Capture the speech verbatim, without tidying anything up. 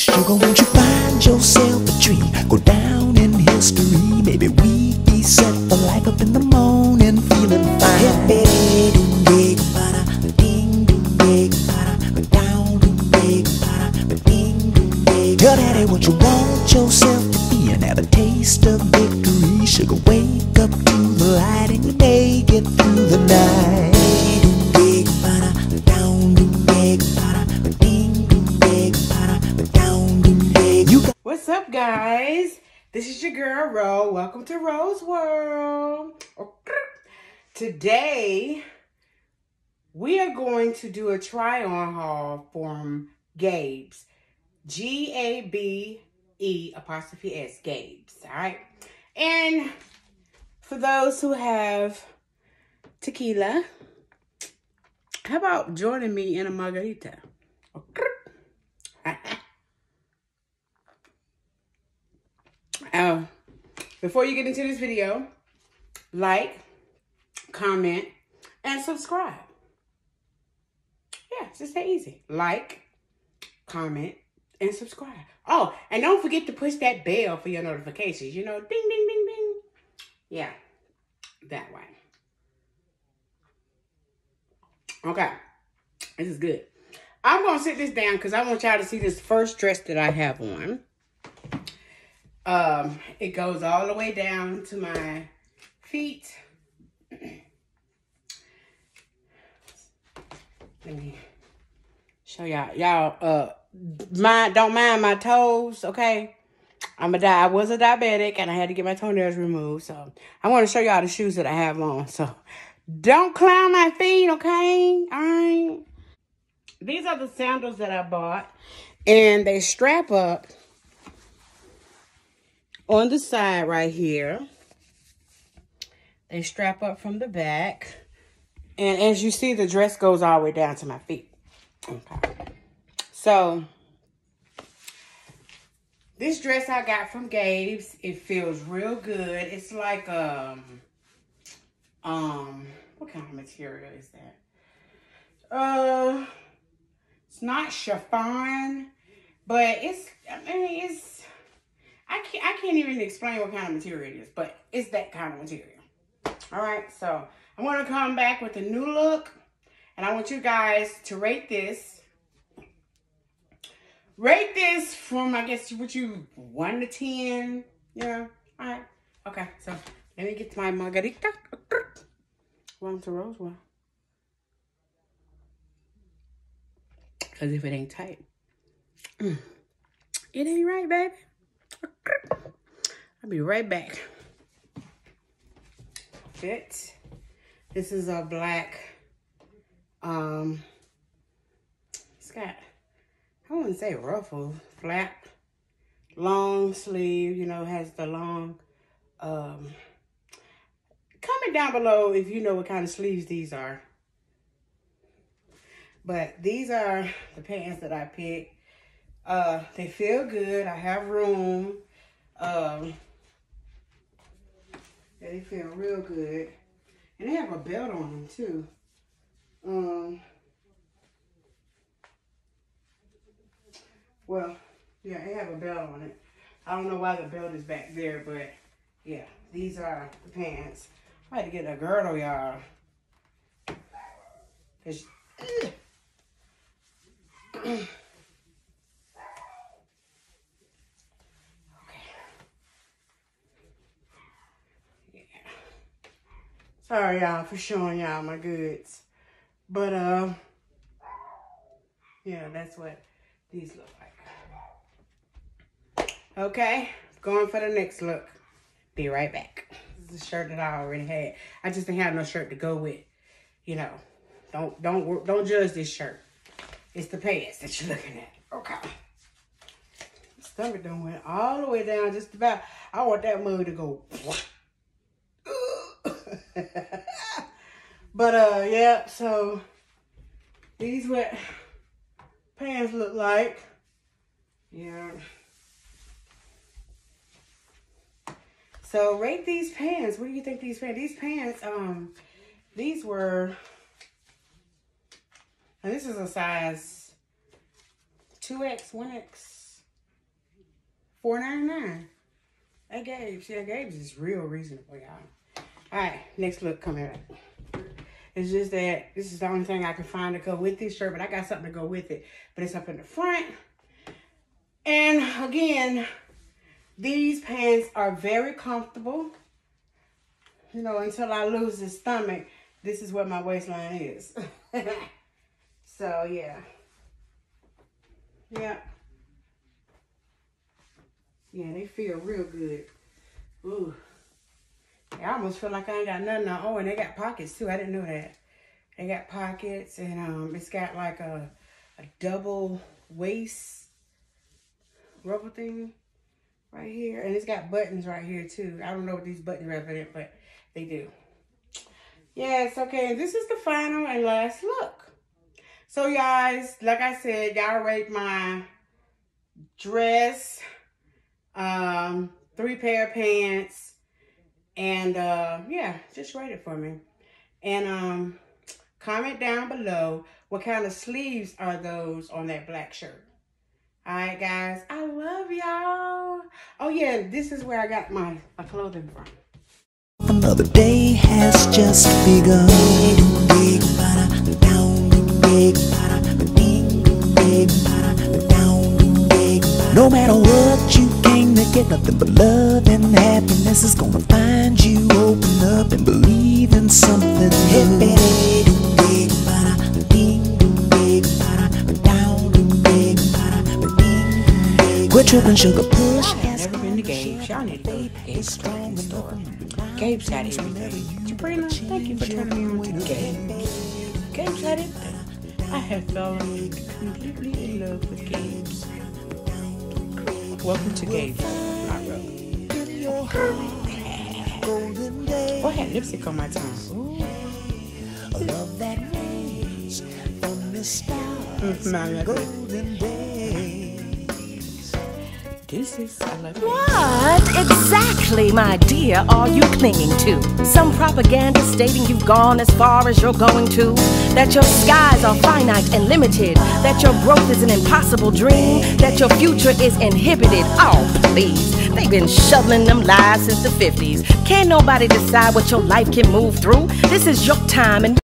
Sugar, won't you find yourself a dream? Go down in history. Maybe we'd be set for life up in the morning, feeling fine. Hey, ding, ding, para, ding, ding, ding, para, down, ding, ding, para, ding, ding, ding. Tell daddy what you want yourself to be and have a taste of victory. Sugar, wake up to the light and you may get through the night. Hey, ding, ding, para, down, ding, ding, para, ding, ding, ding, para, down, ding, ding. You got. What's up, guys? This is your girl, Ro. Welcome to Ro's World. Today, we are going to do a try-on haul from Gabe's. G A B E apostrophe S, Gabe's, all right? And for those who have tequila, how about joining me in a margarita? Uh, before you get into this video, like, comment, and subscribe. Yeah, it's just that easy. Like, comment, and subscribe. Oh, and don't forget to push that bell for your notifications. You know, ding, ding, ding, ding. Yeah, that way. Okay, this is good. I'm going to sit this down because I want y'all to see this first dress that I have on. Um, it goes all the way down to my feet. Let me show y'all. Y'all, uh, mind, don't mind my toes, okay? I'm a di- I was a diabetic and I had to get my toenails removed. So I want to show y'all the shoes that I have on. So don't clown my feet, okay? All right. These are the sandals that I bought. And they strap up on the side right here. They strap up from the back. And as you see, the dress goes all the way down to my feet. Okay. So, this dress I got from Gabe's. It feels real good. It's like, um, um, what kind of material is that? Uh, it's not chiffon, but it's, I mean, it's, I can't, I can't even explain what kind of material it is, but it's that kind of material. All right, so I'm going to come back with a new look, and I want you guys to rate this. Rate this from, I guess, what you, one to ten. Yeah, all right. Okay, so let me get to my margarita. Welcome to Ro's World. Because if it ain't tight, mm, it ain't right, baby. I'll be right back. Fit. This is a black, um, it's got, I wouldn't say ruffle, flap, long sleeve, you know, has the long, um, comment down below if you know what kind of sleeves these are. But these are the pants that I picked. Uh, they feel good. I have room. Um, yeah, they feel real good. And they have a belt on them too. Um, well, yeah, they have a belt on it. I don't know why the belt is back there, but yeah, these are the pants. I had to get a girdle, y'all. Sorry, y'all, for showing y'all my goods. But, uh, yeah, that's what these look like. Okay, going for the next look. Be right back. This is the shirt that I already had. I just didn't have no shirt to go with. You know, don't, don't, don't judge this shirt. It's the pants that you're looking at. Okay. Stomach done went all the way down just about. I want that mug to go. But, uh, yeah, so these what pants look like. Yeah. So rate these pants. What do you think these pants? These pants, um, these were, and this is a size two X, one X. four ninety-nine. At Gabe's. Yeah, Gabe's is real reasonable, y'all. Alright, next look coming up. It's just that this is the only thing I can find to go with this shirt, but I got something to go with it. But it's up in the front. And again, these pants are very comfortable. You know, until I lose the stomach, this is what my waistline is. So, yeah. Yeah. Yeah, they feel real good. Ooh. I almost feel like I ain't got nothing on. Oh, and they got pockets, too. I didn't know that. They got pockets, and um, it's got like a, a double waist rubber thing right here. And it's got buttons right here, too. I don't know what these buttons represent, but they do. Yes, okay. And this is the final and last look. So, guys, like I said, y'all rate my dress, um, three pair of pants, and, uh, yeah, just rate it for me. And um, comment down below what kind of sleeves are those on that black shirt. All right, guys, I love y'all. Oh, yeah, this is where I got my, my clothing from. Another day has just begun. No matter what you came to get, nothing but love and happiness is gonna find you. Open up and believe in something new. Quit tripping, sugar push. I've never been to Gabe's. Y'all need to go to Gabe's clothing store. Gabe's got everything. Sabrina, thank you for turning me on to Gabe's. Gabe's got everything. I have fallen completely in love with Gabe's. Welcome to Gabe's. My road. Oh, I had lipstick on my tongue. Ooh. Love that rays from the stars. My golden days. This is, I love it. What exactly, my dear, are you clinging to? Some propaganda stating you've gone as far as you're going to? That your skies are finite and limited? That your growth is an impossible dream? That your future is inhibited? Oh, please. They've been shoveling them lies since the fifties. Can't nobody decide what your life can move through? This is your time and